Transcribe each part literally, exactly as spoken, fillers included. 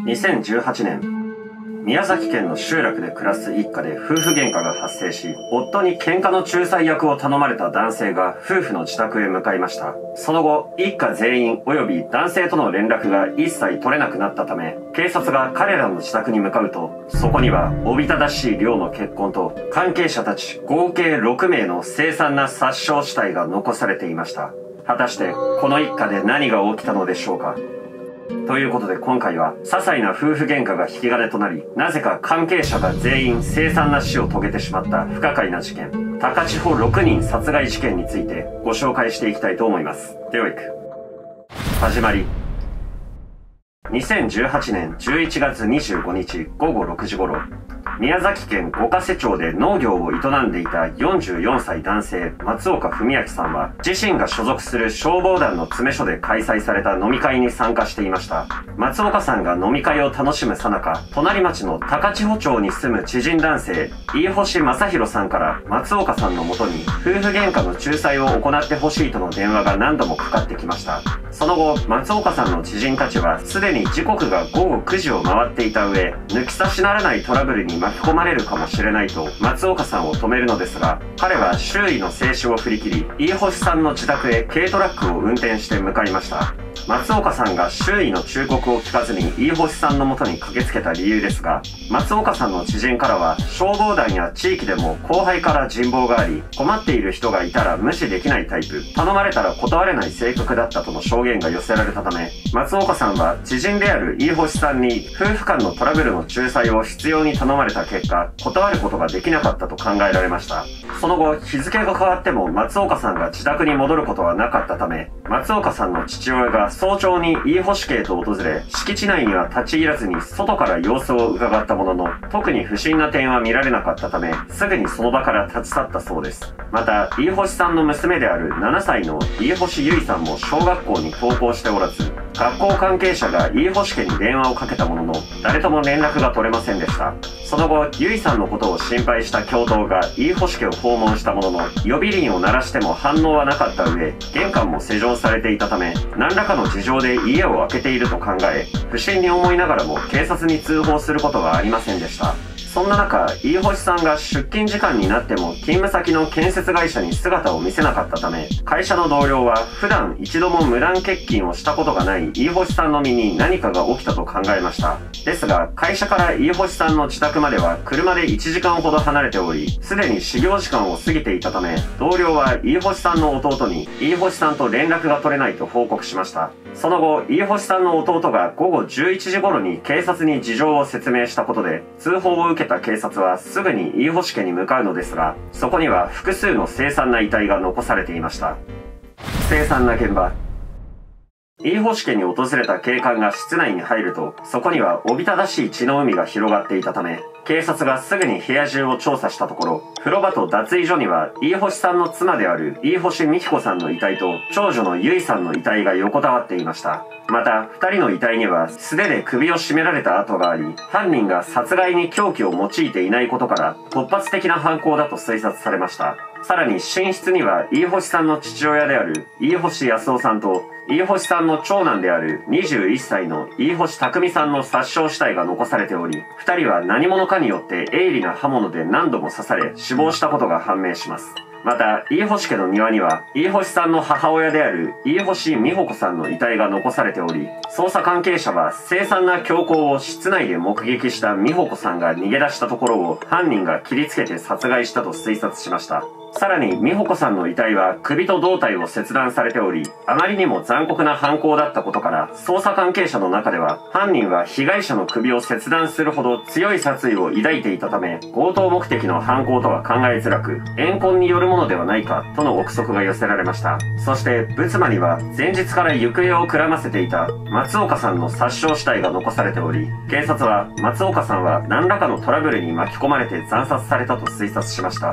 にせんじゅうはちねん、宮崎県の集落で暮らす一家で夫婦喧嘩が発生し、夫に喧嘩の仲裁役を頼まれた男性が夫婦の自宅へ向かいました。その後、一家全員及び男性との連絡が一切取れなくなったため、警察が彼らの自宅に向かうと、そこにはおびただしい量の血痕と関係者たち合計ろくめいの凄惨な殺傷死体が残されていました。果たしてこの一家で何が起きたのでしょうか。ということで今回は、些細な夫婦喧嘩が引き金となり、なぜか関係者が全員凄惨な死を遂げてしまった不可解な事件、高千穂ろくにん殺害事件についてご紹介していきたいと思います。では行く。始まり。にせんじゅうはちねんじゅういちがつにじゅうごにちごごろくじ頃、宮崎県五ヶ瀬町で農業を営んでいたよんじゅうよんさい男性松岡文明さんは、自身が所属する消防団の詰め所で開催された飲み会に参加していました。松岡さんが飲み会を楽しむさなか、隣町の高千穂町に住む知人男性飯星正弘さんから松岡さんのもとに夫婦喧嘩の仲裁を行ってほしいとの電話が何度もかかってきました。その後、松岡さんの知人たちはすでに時刻がごごくじを回っていた上、抜き差しならないトラブルに巻き込まれるかもしれないと松岡さんを止めるのですが、彼は周囲の制止を振り切り、飯星さんの自宅へ軽トラックを運転して向かいました。松岡さんが周囲の忠告を聞かずに飯星さんの元に駆けつけた理由ですが、松岡さんの知人からは、消防団や地域でも後輩から人望があり、困っている人がいたら無視できないタイプ、頼まれたら断れない性格だったとの証言が寄せられたため、松岡さんは知人である飯星さんに夫婦間のトラブルの仲裁を必要に頼まれた結果、断ることができなかったと考えられました。その後、日付が変わっても松岡さんが自宅に戻ることはなかったため、松岡さんの父親が早朝に飯星家へと訪れ、敷地内には立ち入らずに外から様子を伺ったものの、特に不審な点は見られなかったため、すぐにその場から立ち去ったそうです。また、飯星さんの娘であるななさいの飯星ゆいさんも小学校に登校しておらず、学校関係者が飯星家に電話をかけたものの、誰とも連絡が取れませんでした。その後、ゆいさんのことを心配した教頭が飯星家を訪問したものの、呼び鈴を鳴らしても反応はなかった上、玄関も施錠されていたため、何らかの事情で家を空けていると考え、不審に思いながらも警察に通報することがありませんでした。そんな中、飯星さんが出勤時間になっても勤務先の建設会社に姿を見せなかったため、会社の同僚は普段一度も無断欠勤をしたことがない飯星さんの身に何かが起きたと考えました。ですが、会社から飯星さんの自宅までは車でいちじかんほど離れており、すでに始業時間を過ぎていたため、同僚は飯星さんの弟に飯星さんと連絡が取れないと報告しました。その後、飯星さんの弟がごごじゅういちじ頃に警察に事情を説明したことで、通報を受けた警察はすぐに飯星家に向かうのですが、そこには複数の凄惨な遺体が残されていました。凄惨な現場。飯星家に訪れた警官が室内に入ると、そこにはおびただしい血の海が広がっていたため、警察がすぐに部屋中を調査したところ、風呂場と脱衣所には飯星さんの妻である飯星美彦さんの遺体と長女のゆいさんの遺体が横たわっていました。また、二人の遺体には素手で首を絞められた跡があり、犯人が殺害に凶器を用いていないことから突発的な犯行だと推察されました。さらに寝室には飯星さんの父親である飯星康夫さんと飯星さんの長男であるにじゅういっさいの飯星匠さんの殺傷死体が残されており、二人は何者かによって鋭利な刃物で何度も刺され死亡したことが判明します。また、飯星家の庭には、飯星さんの母親である飯星美穂子さんの遺体が残されており、捜査関係者は凄惨な凶行を室内で目撃した美穂子さんが逃げ出したところを犯人が切りつけて殺害したと推察しました。さらに美穂子さんの遺体は首と胴体を切断されており、あまりにも残酷な犯行だったことから、捜査関係者の中では犯人は被害者の首を切断するほど強い殺意を抱いていたため、強盗目的の犯行とは考えづらく、怨恨によるものではないかとの憶測が寄せられました。そして仏間には前日から行方をくらませていた松岡さんの殺傷死体が残されており、警察は松岡さんは何らかのトラブルに巻き込まれて惨殺されたと推察しました。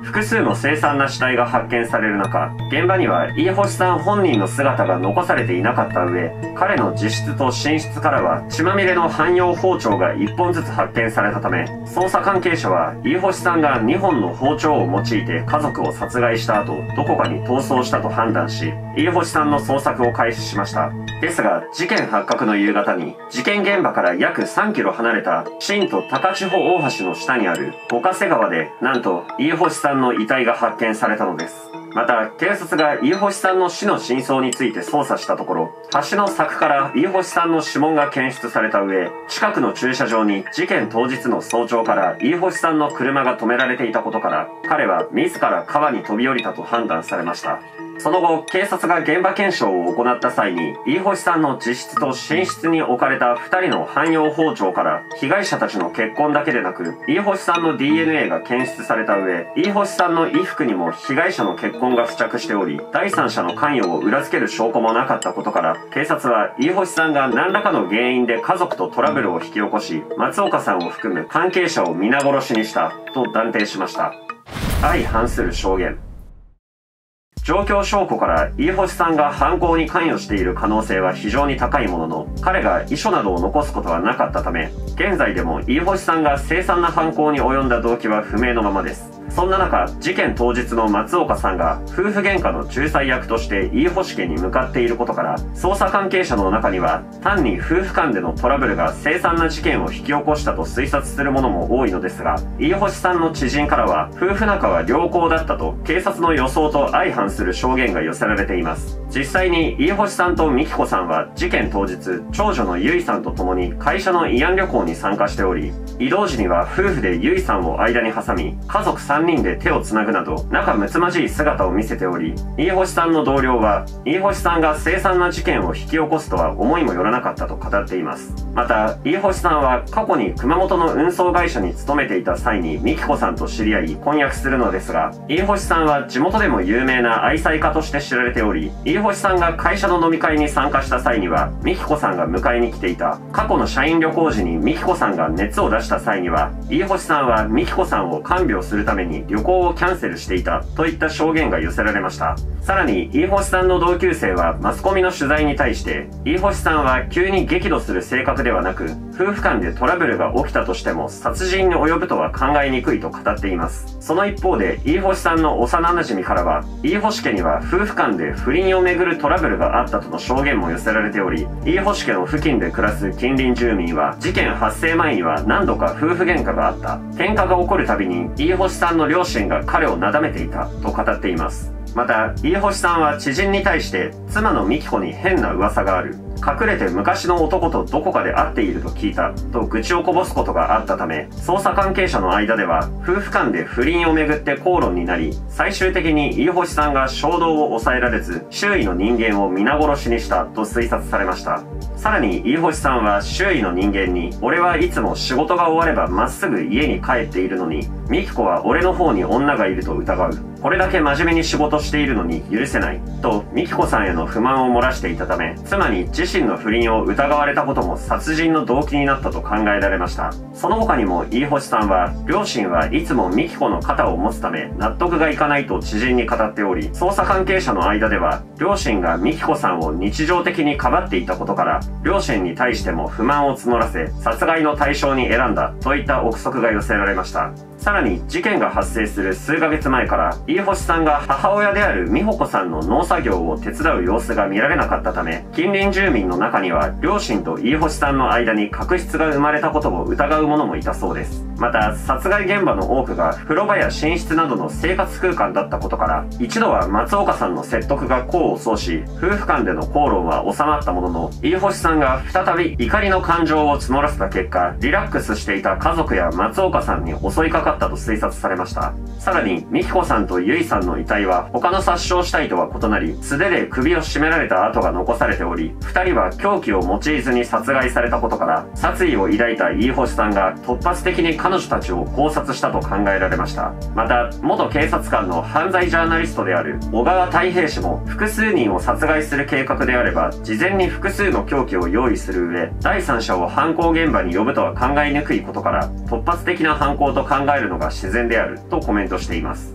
複数の凄惨な死体が発見される中、現場には飯星さん本人の姿が残されていなかった上、彼の自室と寝室からは血まみれの汎用包丁がいっぽんずつ発見されたため、捜査関係者は飯星さんがにほんの包丁を用いて家族を殺害した後、どこかに逃走したと判断し、飯星さんの捜索を開始しました。ですが、事件発覚の夕方に、事件現場から約さんキロ離れた新都高千穂大橋の下にある五ヶ瀬川で、なんと飯星さんの遺体が発見されたのです。また、警察が飯星さんの死の真相について捜査したところ、橋の柵から飯星さんの指紋が検出された上、近くの駐車場に事件当日の早朝から飯星さんの車が止められていたことから、彼は自ら川に飛び降りたと判断されました。その後、警察が現場検証を行った際に、飯星さんの自室と寝室に置かれたふたりの汎用包丁から、被害者たちの血痕だけでなく、飯星さんの ディーエヌエー が検出された上、飯星さんの衣服にも被害者の血痕が付着しており、第三者の関与を裏付ける証拠もなかったことから、警察は飯星さんが何らかの原因で家族とトラブルを引き起こし、松岡さんを含む関係者を皆殺しにしたと断定しました。相反する証言。状況証拠から飯星さんが犯行に関与している可能性は非常に高いものの、彼が遺書などを残すことはなかったため、現在でも飯星さんが凄惨な犯行に及んだ動機は不明のままです。そんな中、事件当日の松岡さんが夫婦喧嘩の仲裁役として飯星家に向かっていることから、捜査関係者の中には単に夫婦間でのトラブルが凄惨な事件を引き起こしたと推察するものも多いのですが、飯星さんの知人からは夫婦仲は良好だったと警察の予想と相反する証言が寄せられています。実際に飯星さんと美紀子さんは事件当日、長女のゆいさんと共に会社の慰安旅行に参加しており、移動時には夫婦でゆいさんを間に挟み、家族さんにんで手をつなぐなど仲睦まじい姿を見せており、飯星さんの同僚は飯星さんが凄惨な事件を引き起こすとは思いもよらなかったと語っています。また、飯星さんは過去に熊本の運送会社に勤めていた際に美紀子さんと知り合い婚約するのですが、飯星さんは地元でも有名な愛妻家として知られており、飯星さんが会社の飲み会に参加した際には美紀子さんが迎えに来ていた。過去の社員旅行時に美紀子さんが熱を出した際には、飯星さんは美紀子さんを看病するために旅行をキャンセルしていたといった証言が寄せられました。さらに、飯星さんの同級生はマスコミの取材に対して、飯星さんは急に激怒する性格ではなく、夫婦間でトラブルが起きたとしても殺人に及ぶとは考えにくいと語っています。その一方で、飯星さんの幼馴染からは、飯星家には夫婦間で不倫をめぐるトラブルがあったとの証言も寄せられており、飯星家の付近で暮らす近隣住民は、事件発生前には何度か夫婦喧嘩があった。喧嘩が起こるたびに、飯星さんの両親が彼をなだめていたと語っています。また、飯星さんは知人に対して、妻の美紀子に変な噂がある。隠れて昔の男とどこかで会っていると聞いたと愚痴をこぼすことがあったため、捜査関係者の間では夫婦間で不倫をめぐって口論になり、最終的に飯星さんが衝動を抑えられず周囲の人間を皆殺しにしたと推察されました。さらに飯星さんは周囲の人間に、俺はいつも仕事が終わればまっすぐ家に帰っているのに、美紀子は俺の方に女がいると疑う。これだけ真面目に仕事しているのに許せない。と美紀子さんへの不満を漏らしていたため、妻に自身の不倫を疑われたことも殺人の動機になったと考えられました。その他にも飯星さんは、両親はいつも美紀子の肩を持つため納得がいかないと知人に語っており、捜査関係者の間では、両親が美紀子さんを日常的にかばっていたことから、両親に対しても不満を募らせ、殺害の対象に選んだといった憶測が寄せられました。さらに事件が発生する数ヶ月前から、飯星さんが母親である美穂子さんの農作業を手伝う様子が見られなかったため、近隣住民の中には両親と飯星さんの間に確執が生まれたことを疑う者もいたそうです。また、殺害現場の多くが風呂場や寝室などの生活空間だったことから、一度は松岡さんの説得が功を奏し、夫婦間での口論は収まったものの、飯星さんが再び怒りの感情を募らせた結果、リラックスしていた家族や松岡さんに襲いかかったと推察されました。さらに、美紀子さんとゆいさんの遺体は他の殺傷死体とは異なり、素手で首を絞められた跡が残されており、二人は凶器を用いずに殺害されたことから、殺意を抱いた飯星さんが突発的に彼女たちを考察したと考えられました。また、元警察官の犯罪ジャーナリストである小川太平氏も、複数人を殺害する計画であれば、事前に複数の凶器を用意する上、第三者を犯行現場に呼ぶとは考えにくいことから、突発的な犯行と考えるのが自然であるとコメントしています。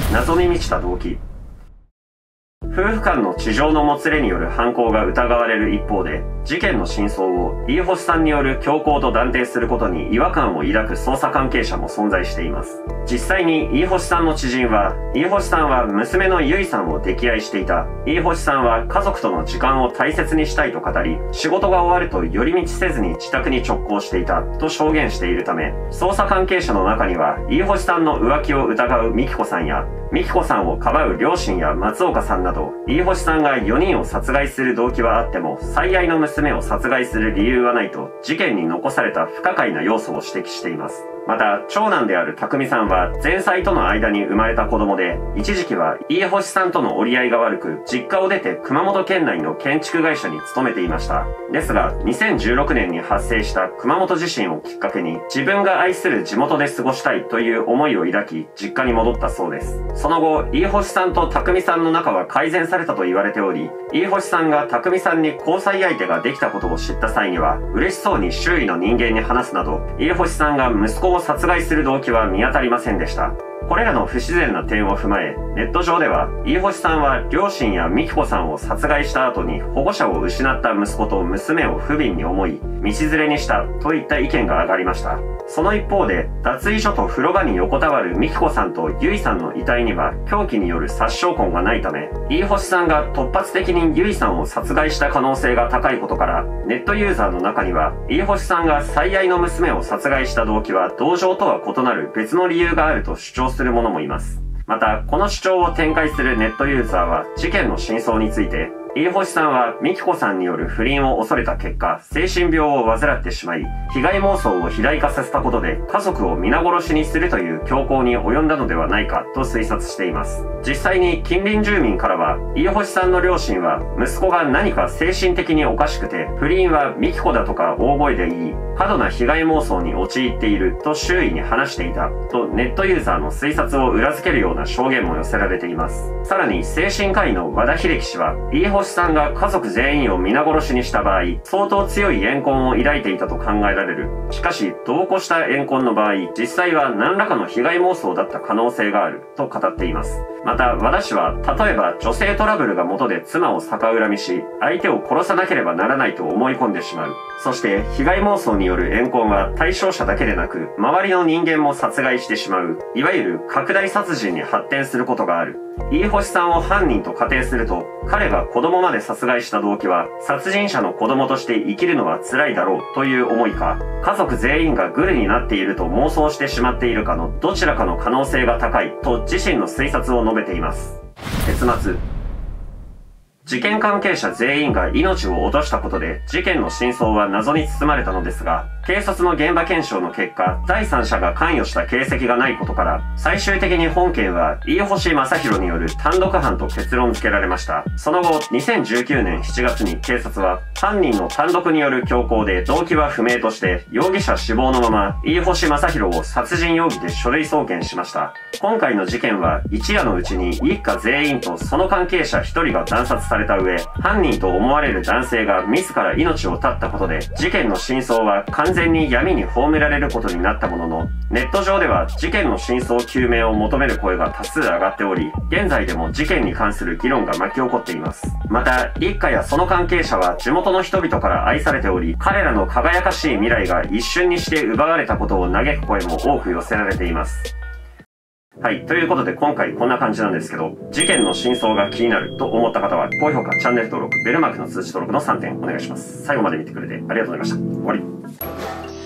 謎に満ちた動機。夫婦間の地上のもつれによる犯行が疑われる一方で、事件の真相を飯星さんによる強行と断定することに違和感を抱く捜査関係者も存在しています。実際に飯星さんの知人は、飯星さんは娘のゆいさんを溺愛していた。飯星さんは家族との時間を大切にしたいと語り、仕事が終わると寄り道せずに自宅に直行していたと証言しているため、捜査関係者の中には、飯星さんの浮気を疑う美紀子さんや、美紀子さんをかばう両親や松岡さんなど、飯星さんがよにんを殺害する動機はあっても、最愛の娘を殺害する理由はないと、事件に残された不可解な要素を指摘しています。また、長男である匠さんは、前妻との間に生まれた子供で、一時期は飯星さんとの折り合いが悪く、実家を出て熊本県内の建築会社に勤めていました。ですが、にせんじゅうろくねんに発生した熊本地震をきっかけに、自分が愛する地元で過ごしたいという思いを抱き、実家に戻ったそうです。その後、飯星さんと匠さんの仲は改善されたと言われており、飯星さんが匠さんに交際相手ができたことを知った際には、嬉しそうに周囲の人間に話すなど、飯星さんが息子を殺害する動機は見当たりませんでした。これらの不自然な点を踏まえ、ネット上では、飯星さんは両親や美紀子さんを殺害した後に保護者を失った息子と娘を不憫に思い、道連れにしたといった意見が上がりました。その一方で、脱衣所と風呂場に横たわる美紀子さんとゆいさんの遺体には凶器による殺傷痕がないため、飯星さんが突発的にゆいさんを殺害した可能性が高いことから、ネットユーザーの中には、飯星さんが最愛の娘を殺害した動機は同情とは異なる別の理由があると主張する者もいます。また、この主張を展開するネットユーザーは、事件の真相について、飯星さんは美紀子さんによる不倫を恐れた結果、精神病を患ってしまい、被害妄想を肥大化させたことで家族を皆殺しにするという強行に及んだのではないかと推察しています。実際に近隣住民からは、飯星さんの両親は息子が何か精神的におかしくて、不倫は美紀子だとか大声で言い、過度な被害妄想に陥っていると周囲に話していたとネットユーザーの推察を裏付けるような証言も寄せられています。さらに精神科医の和田秀樹氏は、飯星さんが家族全員を皆殺しにした場合、相当強い怨恨を抱いていたと考えられる。しかし、度を越した怨恨の場合、実際は何らかの被害妄想だった可能性があると語っています。また、和田氏は、例えば女性トラブルが元で妻を逆恨みし、相手を殺さなければならないと思い込んでしまう。そして、被害妄想による怨恨は対象者だけでなく、周りの人間も殺害してしまう、いわゆる拡大殺人に発展することがある。飯星さんを犯人と仮定すると、彼が子供まで殺害した動機は、殺人者の子供として生きるのは辛いだろうという思いか、家族全員がグルになっていると妄想してしまっているかのどちらかの可能性が高いと自身の推察を述べています。結末。事件関係者全員が命を落としたことで事件の真相は謎に包まれたのですが、警察の現場検証の結果、第三者が関与した形跡がないことから、最終的に本件は飯星正宏による単独犯と結論付けられました。その後、にせんじゅうきゅうねんしちがつに警察は、犯人の単独による強行で動機は不明として、容疑者死亡のまま、飯星正宏を殺人容疑で書類送検しました。今回の事件は、一夜のうちに一家全員とその関係者一人が惨殺された上、犯人と思われる男性が自ら命を絶ったことで、事件の真相は完全完全に闇に葬られることになったものの、ネット上では事件の真相究明を求める声が多数上がっており、現在でも事件に関する議論が巻き起こっています。また、一家やその関係者は地元の人々から愛されており、彼らの輝かしい未来が一瞬にして奪われたことを嘆く声も多く寄せられています。はい。ということで今回こんな感じなんですけど、事件の真相が気になると思った方は、高評価、チャンネル登録、ベルマークの通知登録のさんてんお願いします。最後まで見てくれてありがとうございました。終わり。